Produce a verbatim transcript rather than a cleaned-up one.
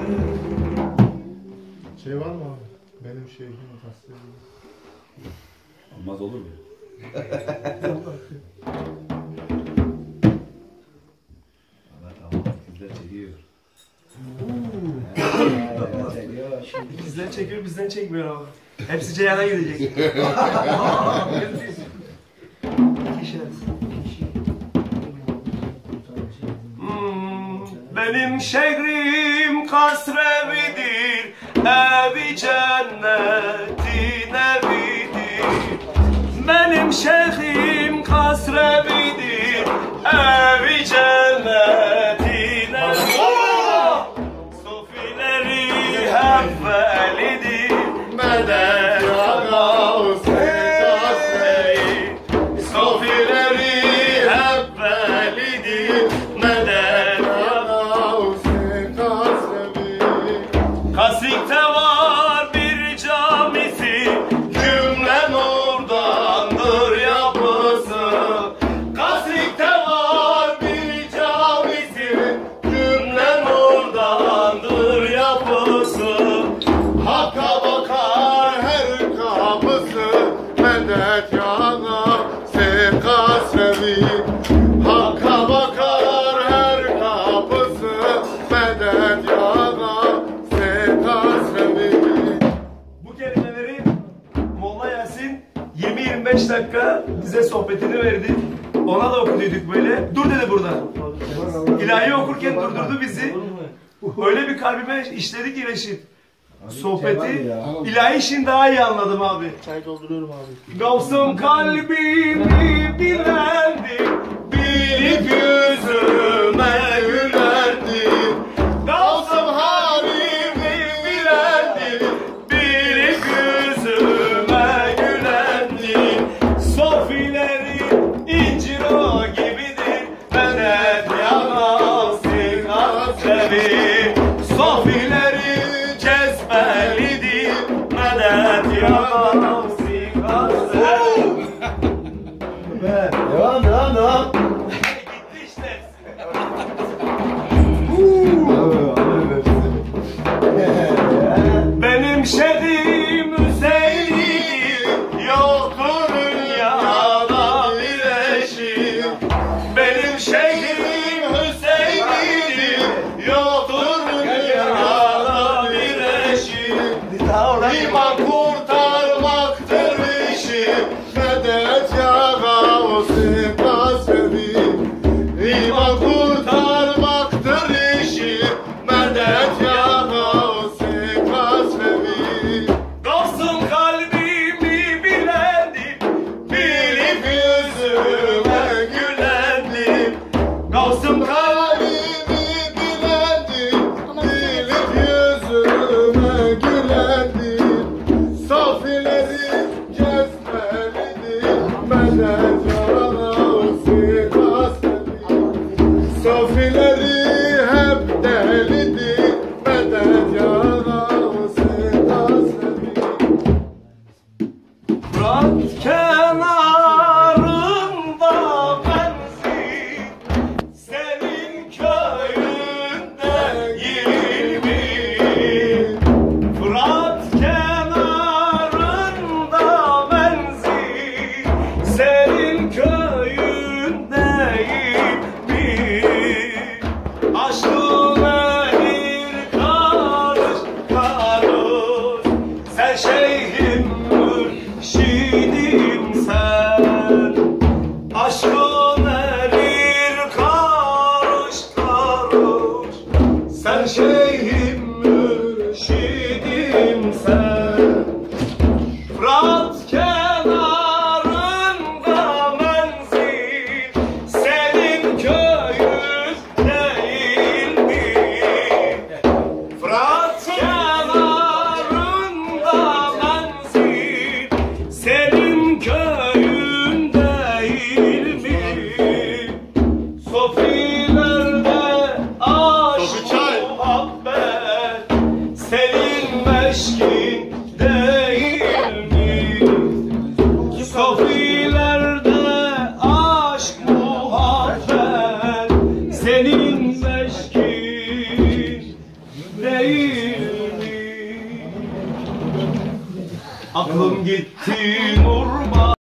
Şey var mı abi? Benim şeyhim hastayım. Olmaz olur mu? Allah tamam, ikizler çekiyor. İkizler çekiyor, bizden çekmiyor abi. Hepsi Ceyhan'a gidecek. Hmm, benim şehrim Kasrevidir, evi cennetin evidir. Benim şehrim Kasrevidir, evi cennetin evidir. Sofileri hep velidir, medet Gavs-ı Kasrevi. Sofileri hep velidir, medet Gavs-ı Kasrevi. Kasrik'te var bir camisi, cümle nurdandır yapısı. Kasrik'te var bir camisi, cümle nurdandır yapısı. Hakka bakar her kapısı, medet yana se Kasrevi. Hakka bakar her kapısı, medet yana se Kasrevi. Bu kelimeleri Molla Yasin yirmi yirmi beş dakika bize sohbetini verdi. Ona da okuduyduk böyle. Dur dedi burada. İlahi okurken durdurdu bizi. Öyle bir kalbime işledi ki Reşit. Sohbeti, ilahi işini daha iyi anladım abi. Çay dolduruyorum abi. Gavsım kalbimi bilendi, bilip yüzüme gülendi. Gavsım halimi bilendi, bilip yüzüme gülendi. Sofileri incir o gibidir, medet Gavs-ı Kasrevi. Sofileri cezbelidir, medet Gavs-ı Kasrevi. Devam devam devam. Gitti işte. Benim şehrim Hüseyin'dir, yoktur dünyada bir eşi. Benim şehrim Hüseyin'dir, yoktur dünyada bir eşi. İman kurtarmaktır işi, Medet ya Gavs-ı Kasrevi. İman kurtarmaktır işi, medet ya Gavs-ı Kasrevi. Gavsım kalbimi bilendim, bilip yüzüme gülendim. Gavsım Kalbimi bilendim, bilip yüzüme gülendim. Safileri cezbelidir, medet ya Gavs-ı Kasrevi. Safileri hep delidir, medet ya Gavs-ı Kasrevi. Fırat kenarında benzi, senin köyünde değil mi? Fırat kenarında benzi, senin köyün değil mi? Aşkın erir karış karış, sen şeyhim mürşidim sen. Aşkın erir karış karış, sen şeyhim mürşidim sen. Fırat kenarında menzil, senin köyün değil mi? Fırat kenarında menzil, senin köyün değil mi? Sofilerde aşk Sofi çay. muhabbet, senin Aklım gitti Nurba